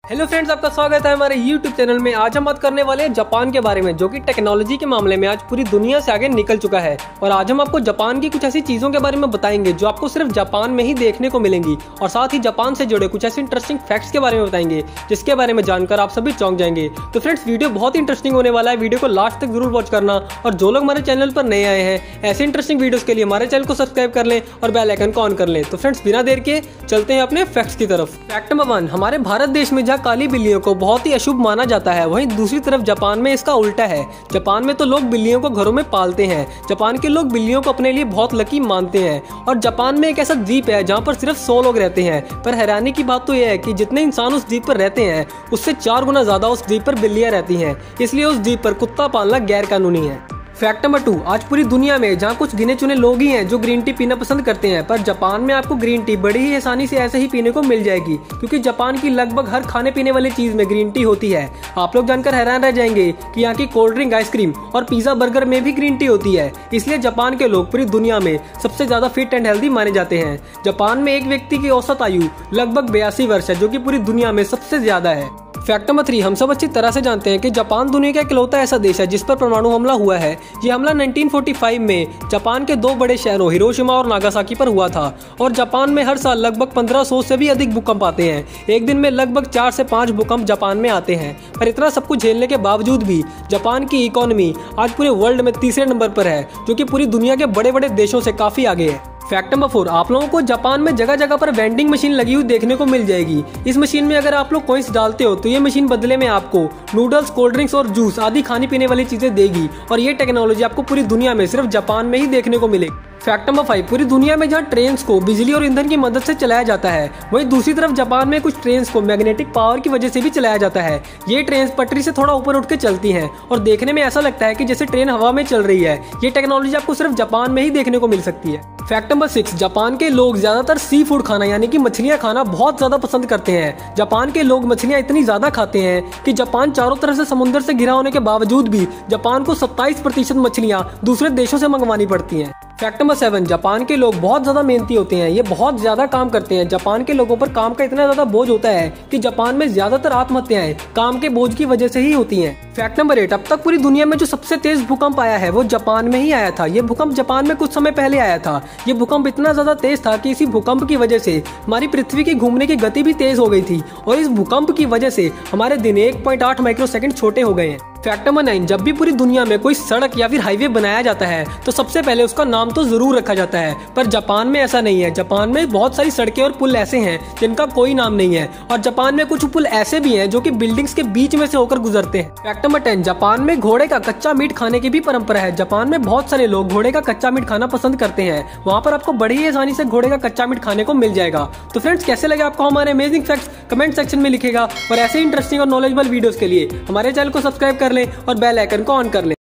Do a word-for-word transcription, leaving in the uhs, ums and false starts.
Hello friends, आपका स्वागत है हमारे यूट्यूब चैनल में। आज हम बात करने वाले हैं जापान के बारे में, जो कि टेक्नोलॉजी के मामले में आज पूरी दुनिया से आगे निकल चुका है। और आज हम आपको जापान की कुछ ऐसी चीजों के बारे में बताएंगे जो आपको सिर्फ जापान में ही देखने को मिलेंगी, और साथ ही जापान से जुड़े कुछ ऐसे इंटरेस्टिंग फैक्ट्स के बारे में बताएंगे जिसके बारे में जानकर आप सभी चौंक जाएंगे। तो फ्रेंड्स, वीडियो बहुत इंटरेस्टिंग होने वाला है, वीडियो को लास्ट तक जरूर वॉच करना। और जो लोग हमारे चैनल पर नए आए हैं, ऐसे इंटरेस्टिंग वीडियोस के लिए हमारे चैनल को सब्सक्राइब कर लें और बेल आइकन को ऑन कर लें। तो फ्रेंड्स, बिना देर के चलते हैं अपने फैक्ट्स की तरफ। फैक्ट नंबर वन, हमारे भारत देश में जहाँ काली बिल्लियों को बहुत ही अशुभ माना जाता है, वहीं दूसरी तरफ जापान में इसका उल्टा है। जापान में तो लोग बिल्लियों को घरों में पालते हैं। जापान के लोग बिल्लियों को अपने लिए बहुत लकी मानते हैं। और जापान में एक ऐसा द्वीप है जहां पर सिर्फ सौ लोग रहते हैं, पर हैरानी की बात तो यह है कि जितने इंसान उस द्वीप पर रहते हैं उससे चार गुना ज्यादा उस द्वीप पर बिल्लियां रहती हैं। इसलिए उस द्वीप पर कुत्ता पालना गैर कानूनी है। फैक्ट नंबर टू, आज पूरी दुनिया में जहां कुछ गिने चुने लोग ही हैं जो ग्रीन टी पीना पसंद करते हैं, पर जापान में आपको ग्रीन टी बड़ी ही आसानी से ऐसे ही पीने को मिल जाएगी, क्योंकि जापान की लगभग हर खाने पीने वाली चीज में ग्रीन टी होती है। आप लोग जानकर हैरान रह जाएंगे कि यहाँ की कोल्ड ड्रिंक, आइसक्रीम और पिज्जा, बर्गर में भी ग्रीन टी होती है। इसलिए जापान के लोग पूरी दुनिया में सबसे ज्यादा फिट एंड हेल्दी माने जाते हैं। जापान में एक व्यक्ति की औसत आयु लगभग बयासी वर्ष है, जो कि पूरी दुनिया में सबसे ज्यादा है। फैक्ट नंबर थ्री, हम सब अच्छी तरह से जानते हैं कि जापान दुनिया का इकलौता ऐसा देश है जिस पर परमाणु हमला हुआ है। ये हमला उन्नीस सौ पैंतालीस में जापान के दो बड़े शहरों हिरोशिमा और नागासाकी पर हुआ था। और जापान में हर साल लगभग पंद्रह सौ से भी अधिक भूकंप आते हैं। एक दिन में लगभग चार से पाँच भूकंप जापान में आते हैं। पर इतना सब कुछ झेलने के बावजूद भी जापान की इकोनॉमी आज पूरे वर्ल्ड में तीसरे नंबर पर है, जो कि पूरी दुनिया के बड़े बड़े देशों से काफी आगे है। फैक्ट नंबर फोर, आप लोगों को जापान में जगह जगह पर वेंडिंग मशीन लगी हुई देखने को मिल जाएगी। इस मशीन में अगर आप लोग कॉइंस डालते हो तो ये मशीन बदले में आपको नूडल्स, कोल्ड ड्रिंक्स और जूस आदि खाने पीने वाली चीजें देगी। और ये टेक्नोलॉजी आपको पूरी दुनिया में सिर्फ जापान में ही देखने को मिलेगी। फैक्ट नंबर फाइव, पूरी दुनिया में जहाँ ट्रेन को बिजली और ईंधन की मदद से चलाया जाता है, वहीं दूसरी तरफ जापान में कुछ ट्रेन को मैग्नेटिक पावर की वजह से भी चलाया जाता है। ये ट्रेन पटरी से थोड़ा ऊपर उठ के चलती हैं और देखने में ऐसा लगता है कि जैसे ट्रेन हवा में चल रही है। ये टेक्नोलॉजी आपको सिर्फ जापान में ही देखने को मिल सकती है। फैक्ट नंबर सिक्स, जापान के लोग ज्यादातर सी फूड खाना यानी कि मछलियां खाना बहुत ज्यादा पसंद करते हैं। जापान के लोग मछलियां इतनी ज्यादा खाते हैं कि जापान चारों तरफ से समुद्र से घिरा होने के बावजूद भी जापान को सत्ताईस प्रतिशत मछलियां दूसरे देशों से मंगवानी पड़ती हैं। फैक्ट नंबर सेवन, जापान के लोग बहुत ज्यादा मेहनती होते हैं। ये बहुत ज्यादा काम करते हैं। जापान के लोगों पर काम का इतना ज्यादा बोझ होता है कि जापान में ज्यादातर आत्महत्याएं काम के बोझ की वजह से ही होती हैं। फैक्ट नंबर एट, अब तक पूरी दुनिया में जो सबसे तेज भूकंप आया है वो जापान में ही आया था। ये भूकंप जापान में कुछ समय पहले आया था। ये भूकंप इतना ज्यादा तेज था कि इसी भूकंप की वजह से हमारी पृथ्वी की घूमने की गति भी तेज हो गई थी, और इस भूकंप की वजह से हमारे दिन एक पॉइंट आठ माइक्रो सेकंड छोटे हो गए हैं। फैक्ट नंबर नाइन, जब भी पूरी दुनिया में कोई सड़क या फिर हाईवे बनाया जाता है तो सबसे पहले उसका नाम तो जरूर रखा जाता है, पर जापान में ऐसा नहीं है। जापान में बहुत सारी सड़कें और पुल ऐसे हैं जिनका कोई नाम नहीं है, और जापान में कुछ पुल ऐसे भी हैं जो कि बिल्डिंग्स के बीच में से होकर गुजरते हैं। फैक्ट नंबर टेन, जापान में घोड़े का कच्चा मीट खाने की भी परंपरा है। जापान में बहुत सारे लोग घोड़े का कच्चा मीट खाना पसंद करते हैं। वहाँ पर आपको बड़ी ही आसानी से घोड़े का कच्चा मीट खाने को मिल जाएगा। तो फ्रेंड्स, कैसे लगे आपको हमारे अमेजिंग फैक्ट्स, कमेंट सेक्शन में लिखेगा। और ऐसे इंटरेस्टिंग और नॉलेजेबल वीडियोस के लिए हमारे चैनल को सब्सक्राइब कर लें और बेल आइकन को ऑन कर लें।